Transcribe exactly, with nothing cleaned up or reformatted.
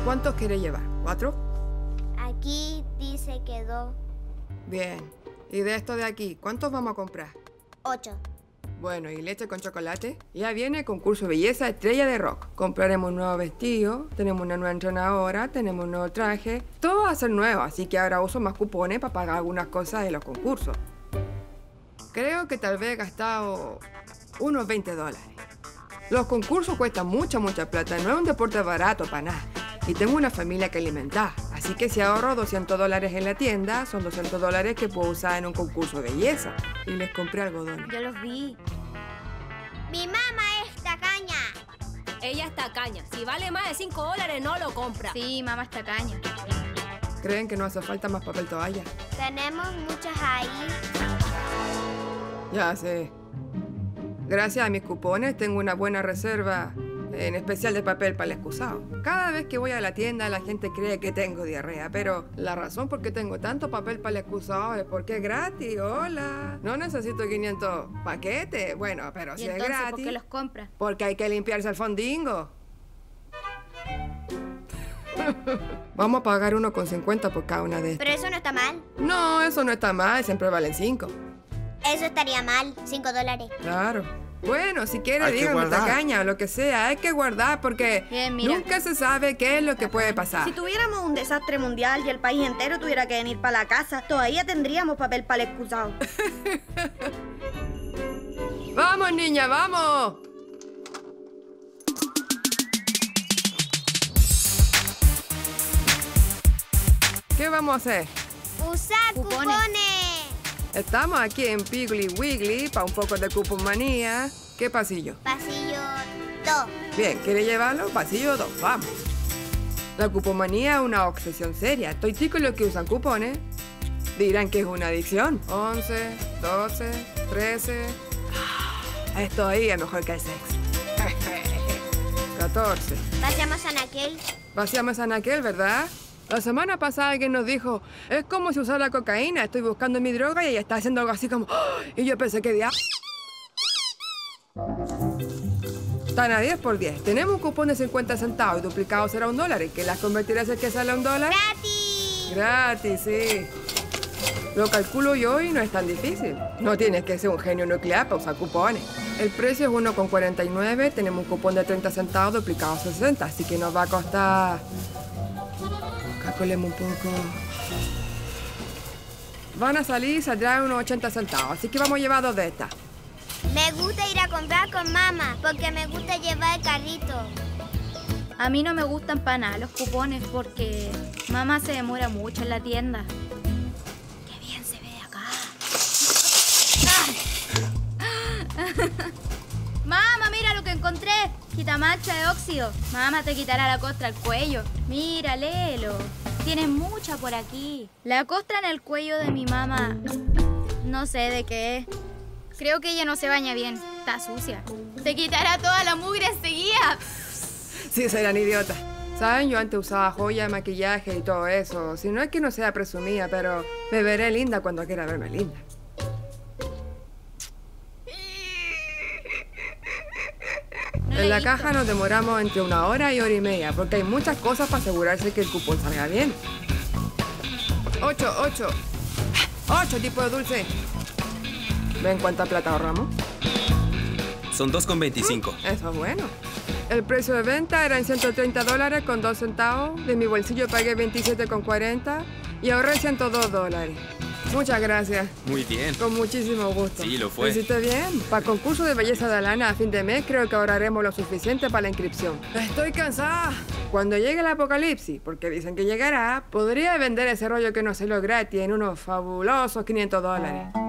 ¿Cuántos quiere llevar? ¿Cuatro? Aquí dice que dos. Bien. ¿Y de esto de aquí, cuántos vamos a comprar? Ocho. Bueno, ¿y leche con chocolate? Ya viene el concurso de belleza Estrella de Rock. Compraremos un nuevo vestido, tenemos una nueva entrenadora, tenemos un nuevo traje. Todo va a ser nuevo, así que ahora uso más cupones para pagar algunas cosas de los concursos. Creo que tal vez he gastado unos veinte dólares. Los concursos cuestan mucha, mucha plata. No es un deporte barato para nada. Y tengo una familia que alimentar. Así que si ahorro doscientos dólares en la tienda, son doscientos dólares que puedo usar en un concurso de belleza. Y les compré algodón. Yo los vi. Mi mamá es tacaña. Ella es tacaña. Si vale más de cinco dólares, no lo compra. Sí, mamá es tacaña. ¿Creen que no hace falta más papel toalla? Tenemos muchas ahí. Ya sé. Gracias a mis cupones tengo una buena reserva, en especial de papel para el excusado. Cada vez que voy a la tienda la gente cree que tengo diarrea, pero la razón por qué tengo tanto papel para el excusado es porque es gratis. Hola. No necesito quinientos paquetes. Bueno, pero ¿Y si es entonces gratis. por qué los compra? Porque hay que limpiarse el fondingo. Vamos a pagar uno con cincuenta por cada una de estas. Pero eso no está mal. No, eso no está mal, siempre valen cinco. Eso estaría mal. Cinco dólares. Claro. Bueno, si quiere, Hay que dígame guardar. tacaña o lo que sea. Hay que guardar porque Bien, mira. nunca se sabe qué es lo que puede pasar. Si tuviéramos un desastre mundial y el país entero tuviera que venir para la casa, todavía tendríamos papel para el excusado. ¡Vamos, niña, vamos! ¿Qué vamos a hacer? Usar Cupones. cupones. Estamos aquí en Piggly Wiggly para un poco de cuponmanía. ¿Qué pasillo? Pasillo dos. Bien, ¿quiere llevarlo? Pasillo dos, vamos. La cuponmanía es una obsesión seria. Estoy con los que usan cupones. Dirán que es una adicción. once, doce, trece. Ah, esto ahí es mejor que el sexo. catorce. Vaciamos a Anaquel. Vaciamos a Anaquel, ¿verdad? La semana pasada alguien nos dijo, es como si usara la cocaína. Estoy buscando mi droga y ella está haciendo algo así como... ¡Ah! Y yo pensé que dia... Están a diez por diez. Tenemos un cupón de cincuenta centavos y duplicado será un dólar. ¿Y que las convertirás en que sale un dólar? ¡Gratis! Gratis, sí. Lo calculo yo y no es tan difícil. No tienes que ser un genio nuclear para usar cupones. El precio es uno con cuarenta y nueve. Tenemos un cupón de treinta centavos duplicado a sesenta. Así que nos va a costar... Calculemos un poco. Van a salir y saldrán unos ochenta centavos. Así que vamos a llevar dos de estas. Me gusta ir a comprar con mamá porque me gusta llevar el carrito. A mí no me gustan para nada los cupones porque mamá se demora mucho en la tienda. ¡Qué bien se ve acá! ¡Mamá, mira lo que encontré! Quitamancha de óxido. Mamá te quitará la costra al cuello. Mira, léelo. Tienes mucha por aquí. La costra en el cuello de mi mamá, no sé de qué es. Creo que ella no se baña bien. Está sucia. Te quitará toda la mugre enseguida. Sí, serán idiotas. ¿Saben? Yo antes usaba joya, maquillaje y todo eso. Si no es que no sea presumida, pero me veré linda cuando quiera verme linda. No En lo la he caja visto. nos demoramos entre una hora y hora y media, porque hay muchas cosas para asegurarse que el cupón salga bien. Ocho, ocho. Ocho tipos de dulce. ¿Ven cuánta plata ahorramos? Son dos con veinticinco. Eso es bueno. El precio de venta eran ciento treinta dólares con dos centavos. De mi bolsillo pagué veintisiete con cuarenta y ahorré ciento dos dólares. Muchas gracias. Muy bien. Con muchísimo gusto. Sí, lo fue. ¿Lo hiciste bien? Para el concurso de belleza de Alana a fin de mes creo que ahorraremos lo suficiente para la inscripción. Estoy cansada. Cuando llegue el apocalipsis, porque dicen que llegará, podría vender ese rollo que no se lo gratis en unos fabulosos quinientos dólares.